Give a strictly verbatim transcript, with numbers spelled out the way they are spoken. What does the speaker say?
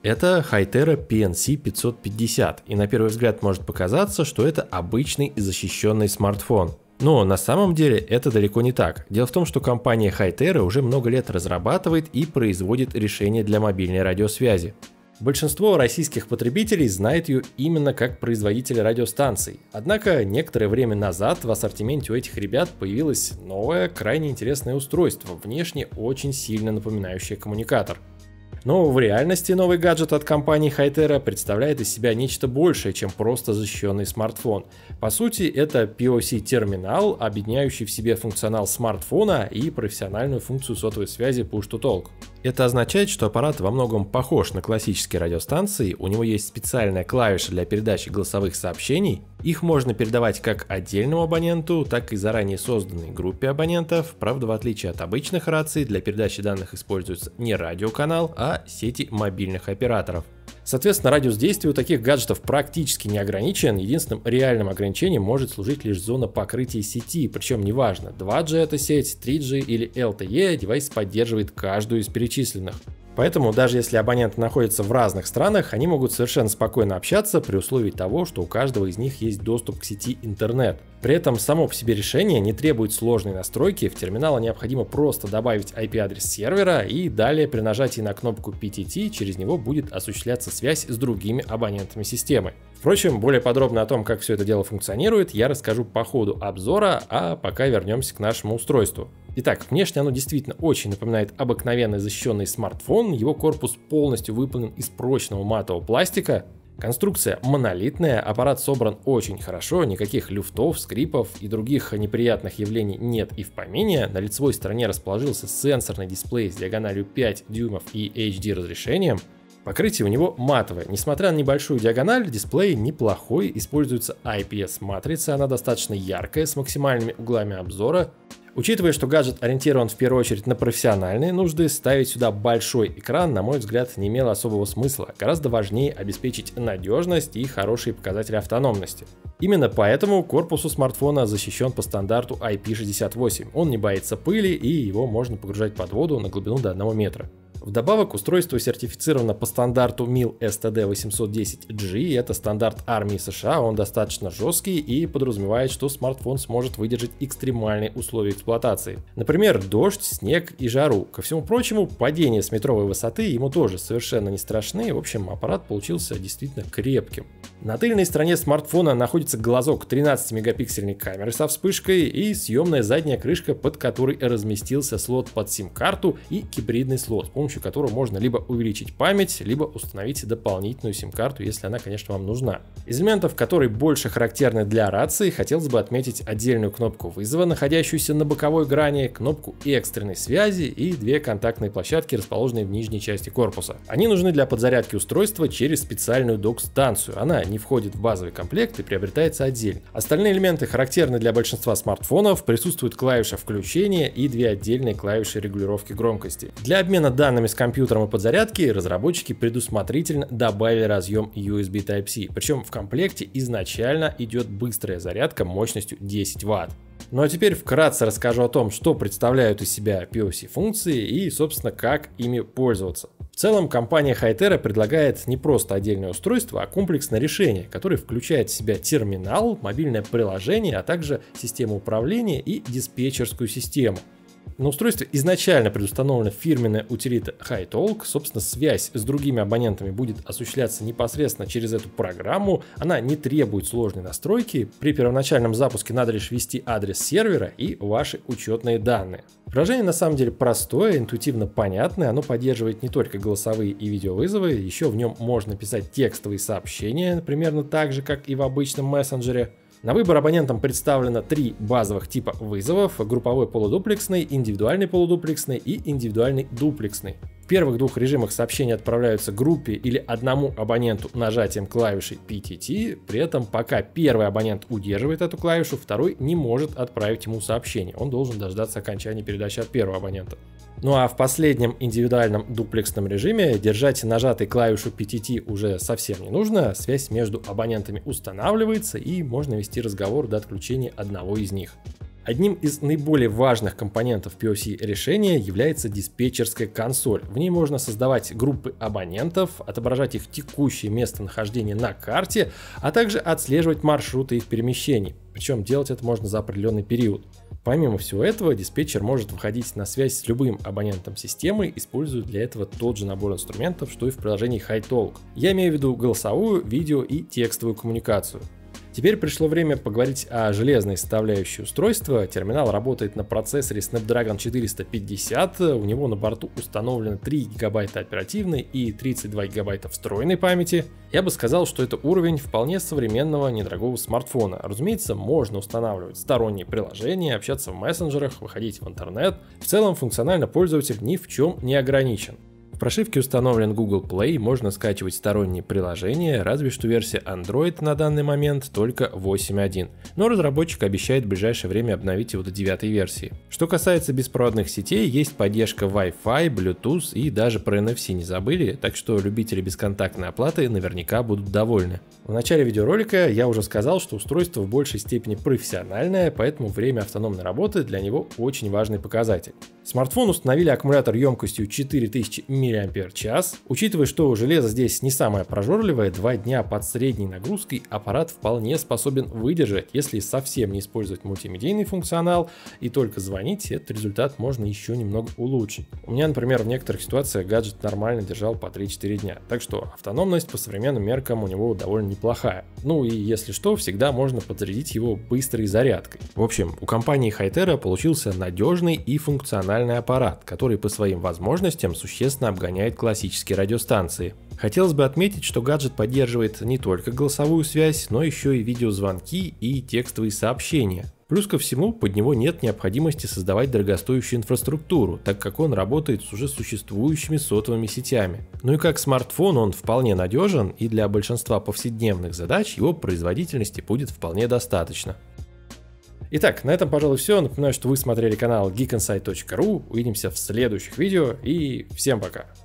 Это Hytera пи эн си пятьсот пятьдесят, и на первый взгляд может показаться, что это обычный защищенный смартфон. Но на самом деле это далеко не так. Дело в том, что компания Hytera уже много лет разрабатывает и производит решения для мобильной радиосвязи. Большинство российских потребителей знает ее именно как производителя радиостанций. Однако некоторое время назад в ассортименте у этих ребят появилось новое, крайне интересное устройство, внешне очень сильно напоминающее коммуникатор. Но в реальности новый гаджет от компании Hytera представляет из себя нечто большее, чем просто защищенный смартфон. По сути, это пи о си-терминал, объединяющий в себе функционал смартфона и профессиональную функцию сотовой связи Push-to-Talk. Это означает, что аппарат во многом похож на классические радиостанции, у него есть специальная клавиша для передачи голосовых сообщений, их можно передавать как отдельному абоненту, так и заранее созданной группе абонентов. Правда, в отличие от обычных раций, для передачи данных используется не радиоканал, а сети мобильных операторов. Соответственно, радиус действия у таких гаджетов практически не ограничен, единственным реальным ограничением может служить лишь зона покрытия сети, причем неважно, два джи это сеть, три джи или эл ти и, девайс поддерживает каждую из перечисленных. Поэтому даже если абоненты находятся в разных странах, они могут совершенно спокойно общаться при условии того, что у каждого из них есть доступ к сети интернет. При этом само по себе решение не требует сложной настройки, в терминал необходимо просто добавить ай пи-адрес сервера и далее при нажатии на кнопку пи ти ти через него будет осуществляться связь с другими абонентами системы. Впрочем, более подробно о том, как все это дело функционирует, я расскажу по ходу обзора, а пока вернемся к нашему устройству. Итак, внешне оно действительно очень напоминает обыкновенный защищенный смартфон, его корпус полностью выполнен из прочного матового пластика. Конструкция монолитная, аппарат собран очень хорошо, никаких люфтов, скрипов и других неприятных явлений нет и в помине. На лицевой стороне расположился сенсорный дисплей с диагональю пять дюймов и эйч ди разрешением. Покрытие у него матовое. Несмотря на небольшую диагональ, дисплей неплохой, используется ай пи эс-матрица, она достаточно яркая, с максимальными углами обзора. Учитывая, что гаджет ориентирован в первую очередь на профессиональные нужды, ставить сюда большой экран, на мой взгляд, не имело особого смысла. Гораздо важнее обеспечить надежность и хорошие показатели автономности. Именно поэтому корпус у смартфона защищен по стандарту ай пи шестьдесят восемь. Он не боится пыли и его можно погружать под воду на глубину до одного метра. Вдобавок, устройство сертифицировано по стандарту мил эс ти ди восемьсот десять джи, это стандарт армии США, он достаточно жесткий и подразумевает, что смартфон сможет выдержать экстремальные условия эксплуатации. Например, дождь, снег и жару. Ко всему прочему, падение с метровой высоты ему тоже совершенно не страшны, в общем, аппарат получился действительно крепким. На тыльной стороне смартфона находится глазок тринадцатимегапиксельной камеры со вспышкой и съемная задняя крышка, под которой разместился слот под сим-карту и гибридный слот, с помощью которого можно либо увеличить память, либо установить дополнительную сим-карту, если она, конечно, вам нужна. Из элементов, которые больше характерны для рации, хотелось бы отметить отдельную кнопку вызова, находящуюся на боковой грани, кнопку экстренной связи и две контактные площадки, расположенные в нижней части корпуса. Они нужны для подзарядки устройства через специальную док-станцию. Она не входит в базовый комплект и приобретается отдельно. Остальные элементы характерны для большинства смартфонов, присутствует клавиша включения и две отдельные клавиши регулировки громкости. Для обмена данными с компьютером и подзарядки разработчики предусмотрительно добавили разъем ю эс би Type-C, причем в комплекте изначально идет быстрая зарядка мощностью десять ватт. Ну а теперь вкратце расскажу о том, что представляют из себя пи о си-функции и, собственно, как ими пользоваться. В целом, компания Hytera предлагает не просто отдельное устройство, а комплексное решение, которое включает в себя терминал, мобильное приложение, а также систему управления и диспетчерскую систему. На устройстве изначально предустановлена фирменная утилита HiTalk, собственно, связь с другими абонентами будет осуществляться непосредственно через эту программу, она не требует сложной настройки, при первоначальном запуске надо лишь ввести адрес сервера и ваши учетные данные. Приложение на самом деле простое, интуитивно понятное, оно поддерживает не только голосовые и видеовызовы, еще в нем можно писать текстовые сообщения, примерно так же, как и в обычном мессенджере. На выбор абонентам представлено три базовых типа вызовов: групповой полудуплексный, индивидуальный полудуплексный и индивидуальный дуплексный. В первых двух режимах сообщения отправляются группе или одному абоненту нажатием клавиши пи ти ти, при этом пока первый абонент удерживает эту клавишу, второй не может отправить ему сообщение, он должен дождаться окончания передачи от первого абонента. Ну а в последнем индивидуальном дуплексном режиме держать нажатой клавишу пи ти ти уже совсем не нужно, связь между абонентами устанавливается и можно вести разговор до отключения одного из них. Одним из наиболее важных компонентов пи о си решения является диспетчерская консоль. В ней можно создавать группы абонентов, отображать их текущее местонахождение на карте, а также отслеживать маршруты их перемещений. Причем делать это можно за определенный период. Помимо всего этого, диспетчер может выходить на связь с любым абонентом системы, используя для этого тот же набор инструментов, что и в приложении HiTalk. Я имею в виду голосовую, видео и текстовую коммуникацию. Теперь пришло время поговорить о железной составляющей устройства. Терминал работает на процессоре Snapdragon четыреста пятьдесят, у него на борту установлено три гигабайта оперативной и тридцать два гигабайта встроенной памяти. Я бы сказал, что это уровень вполне современного недорогого смартфона. Разумеется, можно устанавливать сторонние приложения, общаться в мессенджерах, выходить в интернет. В целом, функционально пользователь ни в чем не ограничен. В прошивке установлен Google Play, можно скачивать сторонние приложения, разве что версия Android на данный момент только восемь точка один, но разработчик обещает в ближайшее время обновить его до девятой версии. Что касается беспроводных сетей, есть поддержка Wi-Fi, Bluetooth и даже про эн эф си не забыли, так что любители бесконтактной оплаты наверняка будут довольны. В начале видеоролика я уже сказал, что устройство в большей степени профессиональное, поэтому время автономной работы для него очень важный показатель. Смартфон установили аккумулятор емкостью четыре тысячи миллиампер-час. Учитывая, что железо здесь не самое прожорливое, два дня под средней нагрузкой аппарат вполне способен выдержать. Если совсем не использовать мультимедийный функционал и только звонить, этот результат можно еще немного улучшить. У меня, например, в некоторых ситуациях гаджет нормально держал по три-четыре дня, так что автономность по современным меркам у него довольно неплохая. Ну и если что, всегда можно подзарядить его быстрой зарядкой. В общем, у компании Hytera получился надежный и функциональный аппарат, который по своим возможностям существенно обгоняет классические радиостанции. Хотелось бы отметить, что гаджет поддерживает не только голосовую связь, но еще и видеозвонки и текстовые сообщения. Плюс ко всему, под него нет необходимости создавать дорогостоящую инфраструктуру, так как он работает с уже существующими сотовыми сетями. Ну и как смартфон он вполне надежен, и для большинства повседневных задач его производительности будет вполне достаточно. Итак, на этом, пожалуй, все. Напоминаю, что вы смотрели канал geekinsight точка ру. Увидимся в следующих видео и всем пока!